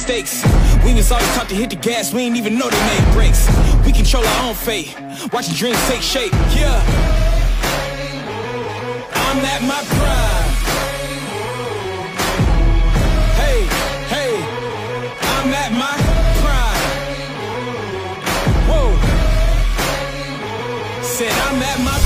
mistakes. We was always taught to hit the gas, we ain't even know they made brakes. We control our own fate, watching dreams take shape. Yeah, I'm at my prime. Hey, hey, I'm at my prime. Whoa, said I'm at my